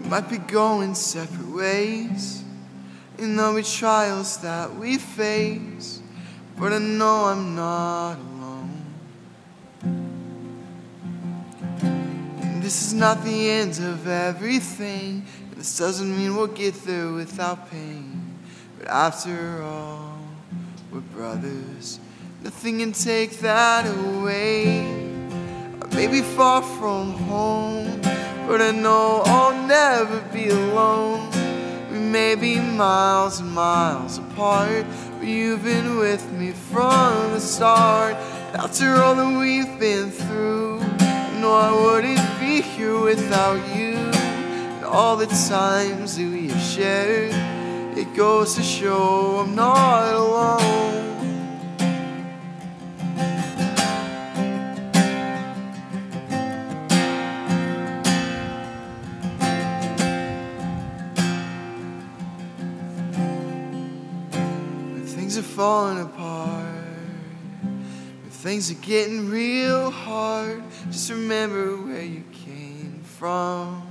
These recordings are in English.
might be going separate ways, and there'll be trials that we face, but I know I'm not alone. And this is not the end of everything, and this doesn't mean we'll get there without pain, but after all, we're brothers. Nothing can take that away. I may be far from home, but I know I'll never be alone. We may be miles and miles apart, but you've been with me from the start. After all that we've been through, I know I wouldn't be here without you. And all the times that we have shared, it goes to show I'm not alone. Things are falling apart, if things are getting real hard, just remember where you came from.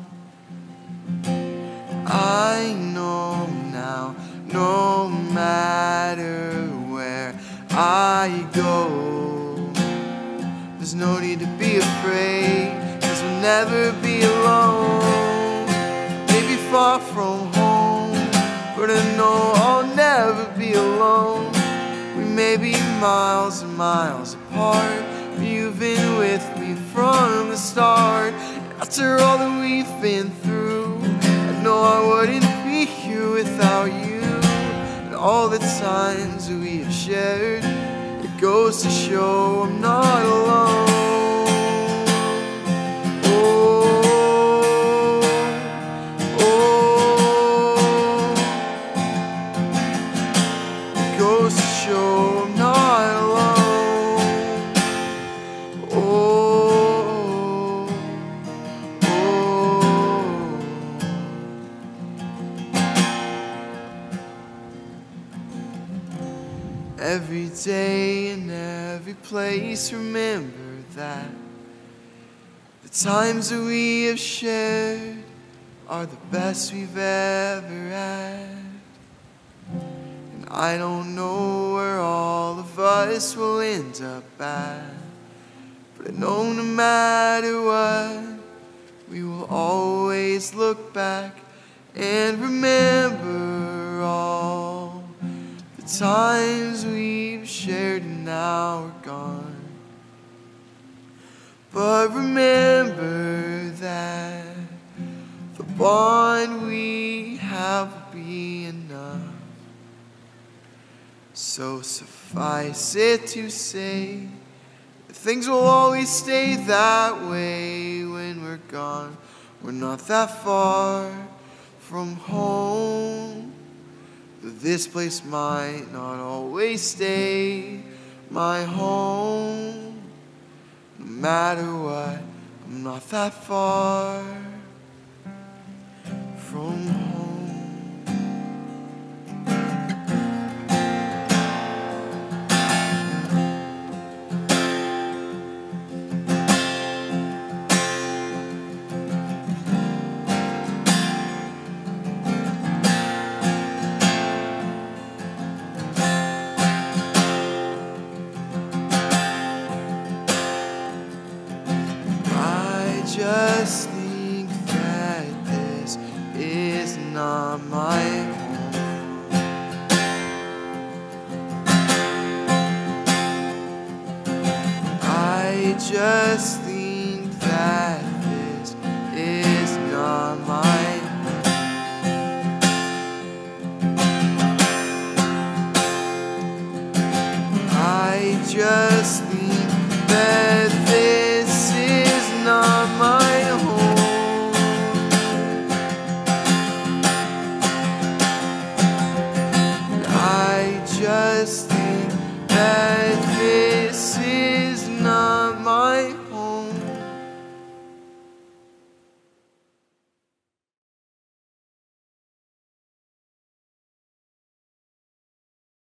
I know now, no matter where I go, there's no need to be afraid, 'cause we'll never be alone. Maybe far from home, but I know I'll never be alone. We may be miles and miles apart, but you've been with me from the start. After all that we've been through, I know I wouldn't be here without you. And all the times that we have shared, it goes to show I'm not alone. Goes to show I'm not alone. Oh, oh. Every day and every place, remember that the times that we have shared are the best we've ever had. I don't know where all of us will end up at, but I know no matter what, we will always look back and remember all the times we've shared and now we're gone. But remember that the bond we have will be enough. So suffice it to say that things will always stay that way when we're gone. We're not that far from home, but this place might not always stay my home. No matter what, I'm not that far from home. Just think that this is not my home. I just think that